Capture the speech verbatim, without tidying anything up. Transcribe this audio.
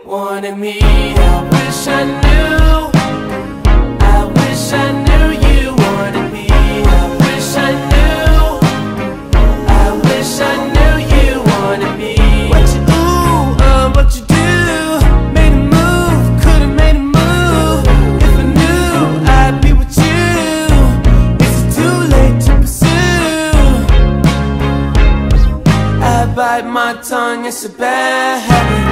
wanted me. I wish I knew, I wish I knew you wanted me. I wish I knew, I wish I knew you wanted me. What you ooh, uh, what you do, made a move, could've made a move. If I knew I'd be with you, is it too late to pursue? I bite my tongue, it's a bad habit.